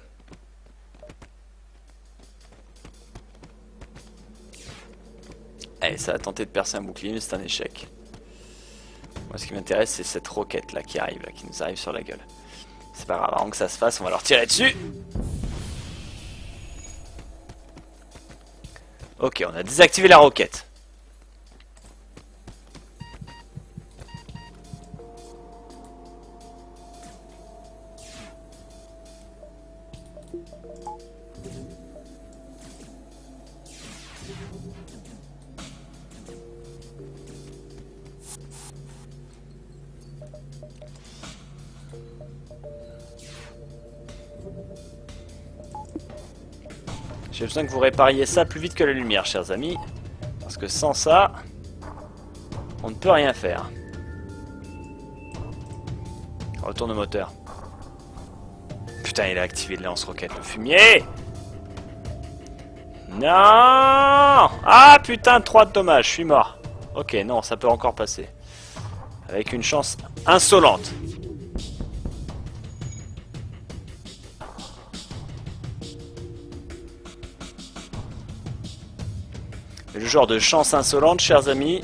Allez, ça a tenté de percer un bouclier, mais c'est un échec. Moi, ce qui m'intéresse, c'est cette roquette là qui arrive, là, qui nous arrive sur la gueule. C'est pas grave, avant que ça se fasse, on va leur tirer dessus. Ok, on a désactivé la roquette. J'ai besoin que vous répariez ça plus vite que la lumière, chers amis. Parce que sans ça, on ne peut rien faire. Retourne au moteur. Putain, il a activé le lance-roquette, le fumier. Non. Ah putain, trois de dommages, je suis mort. Ok, non, ça peut encore passer. Avec une chance insolente. Le genre de chance insolente, chers amis.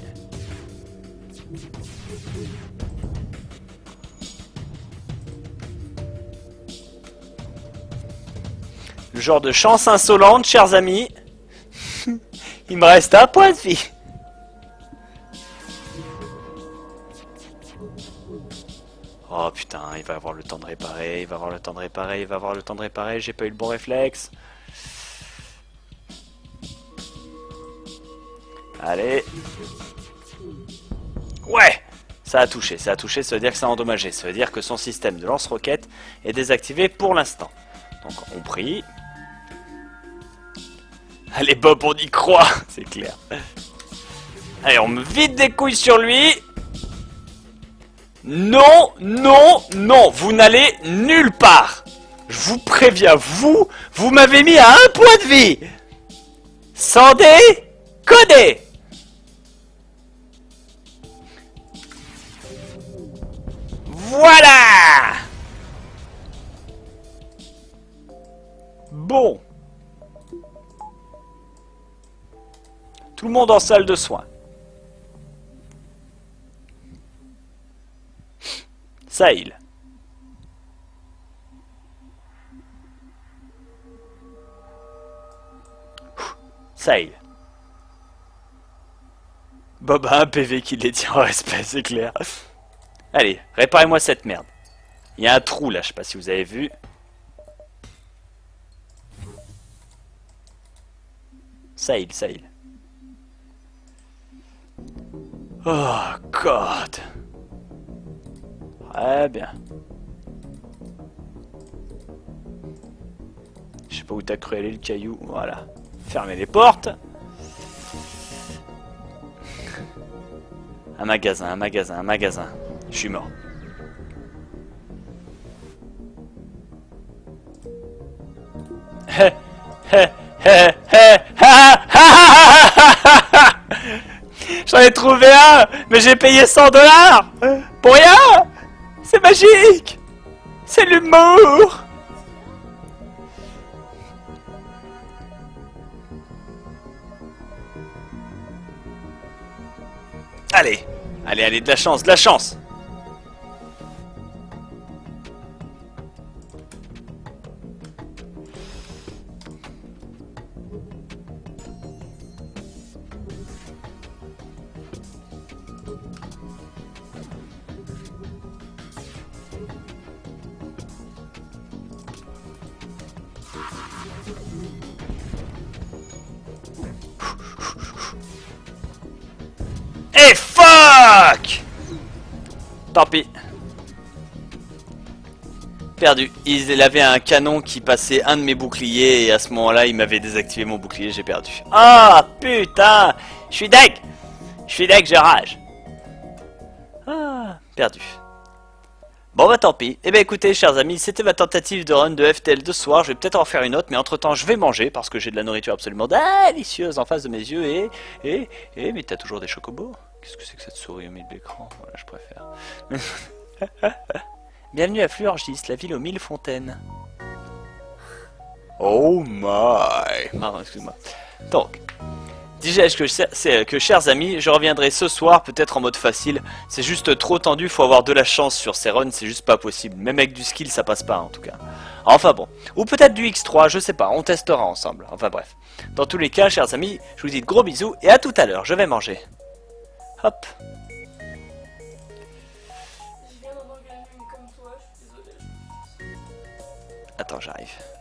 Le genre de chance insolente, chers amis. Il me reste un point de vie. Oh putain, il va avoir le temps de réparer, il va avoir le temps de réparer, il va avoir le temps de réparer, j'ai pas eu le bon réflexe. Allez. Ouais! Ça a touché, ça a touché, ça veut dire que ça a endommagé. Ça veut dire que son système de lance-roquette est désactivé pour l'instant. Donc on prie. Allez Bob, on y croit, c'est clair. Allez, on me vide des couilles sur lui. Non, non, non, vous n'allez nulle part. Je vous préviens, vous, vous m'avez mis à un point de vie. Sans déconner. Voilà. Bon. Tout le monde en salle de soins. Sahil. Sahil. Bob a un P V qui les tient en respect, c'est clair. Allez, réparez-moi cette merde. Il y a un trou là, je sais pas si vous avez vu. Sahil, Sahil. Oh, God. Très bien. Je sais pas où t'as cru aller le caillou. Voilà. Fermez les portes. Un magasin, un magasin, un magasin. Je suis mort. J'en ai trouvé un, mais j'ai payé cent dollars pour rien. C'est magique. C'est l'humour. Allez, allez, allez, de la chance, de la chance. Et fuck! Tant pis. Perdu. Il avait un canon qui passait un de mes boucliers et à ce moment-là, il m'avait désactivé mon bouclier, j'ai perdu. Ah putain! Je suis deg! Je suis deg, je rage. Ah, perdu. Bon bah tant pis. Eh ben écoutez chers amis, c'était ma tentative de run de F T L de ce soir. Je vais peut-être en faire une autre, mais entre temps je vais manger parce que j'ai de la nourriture absolument délicieuse en face de mes yeux et... Et... Et... Mais t'as toujours des chocobos? Qu'est-ce que c'est que cette souris au milieu de l'écran? Voilà, je préfère. Bienvenue à Fluorgis, la ville aux mille fontaines. Oh my... Pardon, excuse-moi. Donc... Disais-je que, que, chers amis, je reviendrai ce soir, peut-être en mode facile. C'est juste trop tendu, faut avoir de la chance sur ces runs, c'est juste pas possible. Même avec du skill, ça passe pas en tout cas. Enfin bon. Ou peut-être du X trois, je sais pas, on testera ensemble. Enfin bref. Dans tous les cas, chers amis, je vous dis de gros bisous et à tout à l'heure, je vais manger. Hop. Je viens d'en gagner une comme toi, je suis désolée. Attends, j'arrive.